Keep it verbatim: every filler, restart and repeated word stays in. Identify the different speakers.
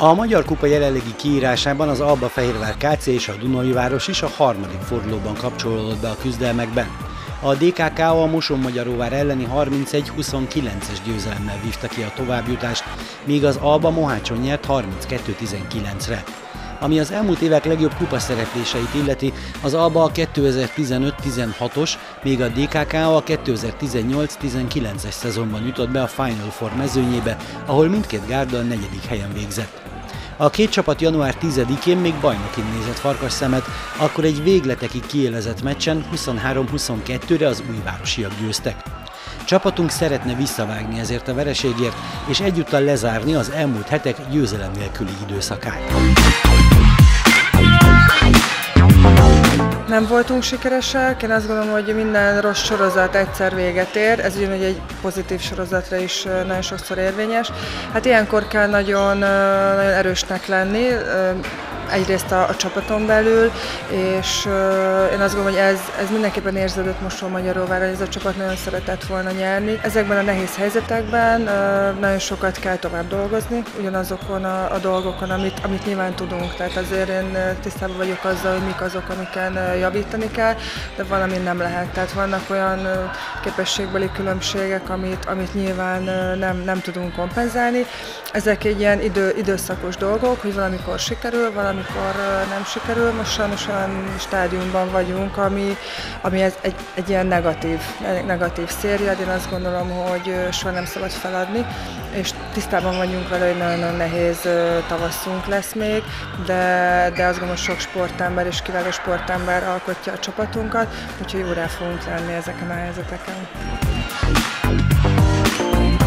Speaker 1: A Magyar Kupa jelenlegi kiírásában az Alba-Fehérvár ká cé és a Dunajváros is a harmadik fordulóban kapcsolódott be a küzdelmekben. A dé ká ká a Mosonmagyaróvár elleni harmincegy huszonkilences győzelemmel vívta ki a továbbjutást, míg az Alba Mohácson nyert harminckettő tizenkilencre. Ami az elmúlt évek legjobb kupaszerepléseit illeti, az Alba a kétezer-tizenöt tizenhatos, míg a dé ká ká a kétezer-tizennyolc tizenkilences szezonban jutott be a Final Four mezőnyébe, ahol mindkét gárda a negyedik helyen végzett. A két csapat január tizedikén még bajnokin nézett farkasszemet, akkor egy végletekig kiélezett meccsen huszonhárom huszonkettőre az újvárosiak győztek. Csapatunk szeretne visszavágni ezért a vereségért, és egyúttal lezárni az elmúlt hetek győzelem nélküli időszakát.
Speaker 2: Nem voltunk sikeresek, én azt gondolom, hogy minden rossz sorozat egyszer véget ér, ez ugyanúgy egy pozitív sorozatra is nagyon sokszor érvényes. Hát ilyenkor kell nagyon, nagyon erősnek lenni, egyrészt a, a csapaton belül, és uh, én azt gondolom, hogy ez, ez mindenképpen érződött Mosonmagyaróváron, hogy ez a csapat nagyon szeretett volna nyerni. Ezekben a nehéz helyzetekben uh, nagyon sokat kell tovább dolgozni, ugyanazokon a, a dolgokon, amit, amit nyilván tudunk. Tehát azért én tisztában vagyok azzal, hogy mik azok, amiken javítani kell, de valami nem lehet. Tehát vannak olyan uh, képességbeli különbségek, amit, amit nyilván uh, nem, nem tudunk kompenzálni. Ezek egy ilyen idő, időszakos dolgok, hogy valamikor sikerül, valami amikor nem sikerül. Most sajnos olyan stádiumban vagyunk, ami, ami ez egy, egy ilyen negatív, negatív széria, én azt gondolom, hogy soha nem szabad feladni, és tisztában vagyunk vele, hogy nagyon-nagyon nehéz tavaszunk lesz még, de, de azt gondolom, hogy sok sportember és kiváló sportember alkotja a csapatunkat, úgyhogy jó rá fogunk lenni ezeken a helyzeteken.